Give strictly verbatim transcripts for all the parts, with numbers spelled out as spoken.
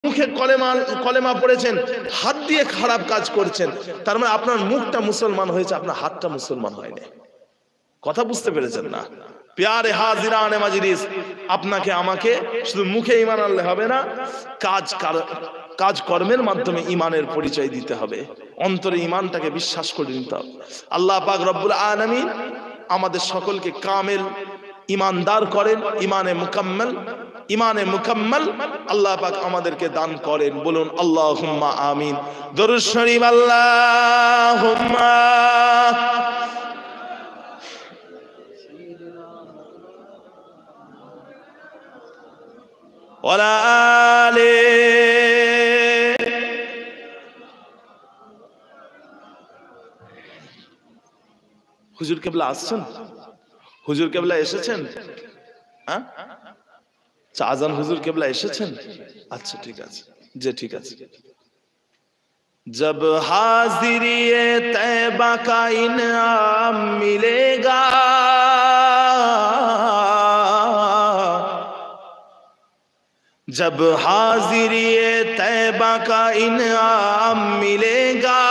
মুখে কলেমা কলেমা পড়েছেন, হাত দিয়ে খারাপ কাজ করছেন, তার মানে আপনার মুখটা মুসলমান হয়েছে, আপনার হাতটা মুসলমান হয়নি। কথা বুঝতে পেরেছেন না? প্যারে হাজিরানে মাজলিস, আপনাকে আমাকে শুধু মুখে ঈমান আনলে হবে না, কাজ কাজ কর্মের মাধ্যমে ঈমানের পরিচয় দিতে হবে, অন্তরে ঈমানটাকে বিশ্বাস করে নিতে হবে। আল্লাহ পাক রব্বুল আলামিন আমাদের সকলকে কামেল ঈমানদার করেন, ঈমানে মুকাম্মাল ঈমানে মুকাম্মাল আল্লাহ পাক আমাদেরকে দান করেন। বলুন আল্লাহুম্মা আমিন। দরুদ শরীফ আল্লাহুম্মা ওয়ালা আলে। হুজুর কেবলা আসছেন? হুজুর কেবলা এসেছেন? হ্যাঁ, আজান হুজুর কেবলা এসেছেন? আচ্ছা ঠিক আছে, যে ঠিক আছে। जब हाजिरिए तैबा का इनाम मिलेगा, जब हाजिरिए तैबा का इनाम मिलेगा,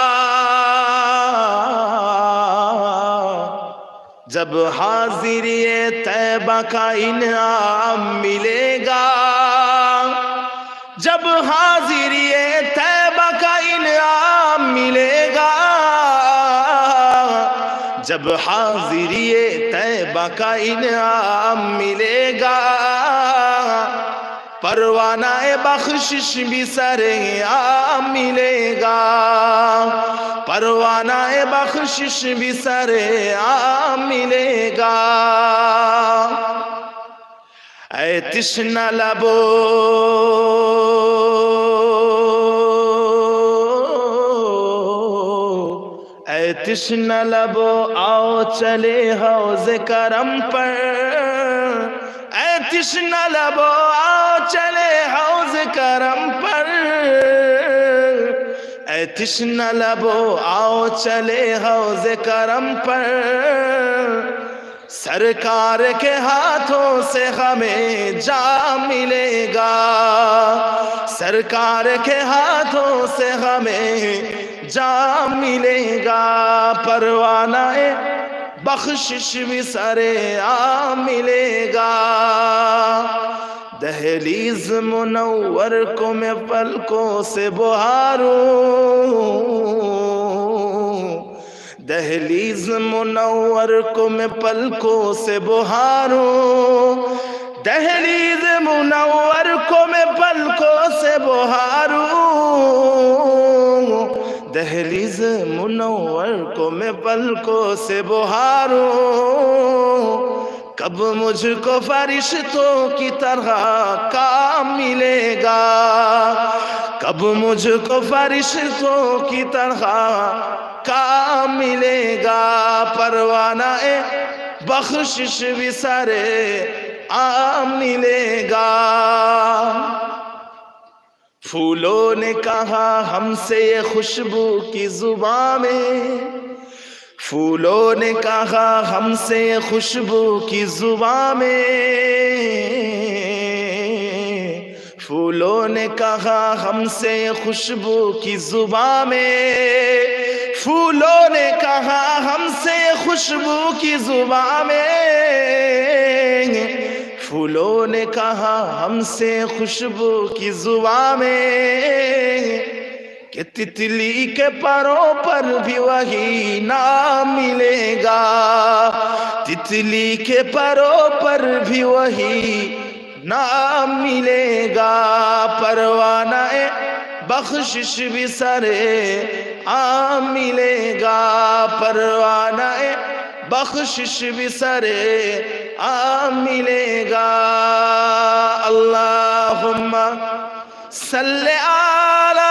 जब हाजिरिए तैबा का इनाम मिलेगा, जब हाजिरिए तैबा का इनाम मिलेगा, जब हाजिरिए तैबा का इनाम मिलेगा, परवाना ए बख्शिश भी सरे आम मिलेगा, परवाना ए बख्शिश भी सरे आम मिलेगा। ऐ तिश्ना लबो ऐ तिश्ना लबो आओ चले हौज़े करम पर, ऐ तिश्ना लबो आओ चले हौज़े करम पर, ऐ तिश्ना लबो आओ चले हौज़े करम पर, सरकार के हाथों से हमें जाम मिलेगा, सरकार के हाथों से हमें जाम मिलेगा, परवाना ए बख्शिश भी सरे आम मिलेगा। दहलीज मुनव्वर को मैं पलकों से बुहारूं, दहलीज मुनव्वर को मैं पलकों से बुहारूं, दहलीज मुनव्वर को मैं पलकों से बुहारूं, दहलीज मुनव्वर को मैं पलकों से बुहारूं, कब मुझको फरिश्तों की तरह काम मिलेगा, कब मुझको फरिश्तों की तरह काम मिलेगा, परवाना ए बख्शिश भी सरे आम मिलेगा। फूलों ने कहा हमसे ये खुशबू की जुबान में, फूलों ने कहा हमसे ये खुशबू की जुबान में, फूलों ने कहा हमसे ये खुशबू की जुबान में, फूलों ने कहा हमसे खुशबू की जुबान में, फूलों ने कहा हमसे खुशबू की जुबान में, कि तितली के परों पर भी वही नाम मिलेगा, तितली के परों पर भी वही नाम मिलेगा, परवाना ए बख्शिश भी सरे आम मिलेगा, परवाना ए बख्शिश भी सरे आम मिलेगा। अल्लाहुम्मा सल्ले आला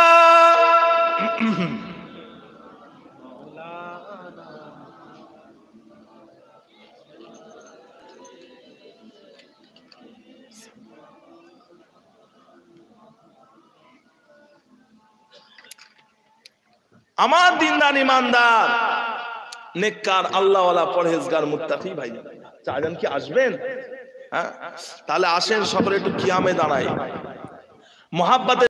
আমার দিনদার ইমানদার নেককার আল্লাহওয়ালা পরহেজগার মুত্তাকি ভাই, চারজন কি আসবেন? হ্যাঁ, তাহলে আসেন সকলে একটু কিয়ামে দাঁড়াই। मोहब्बत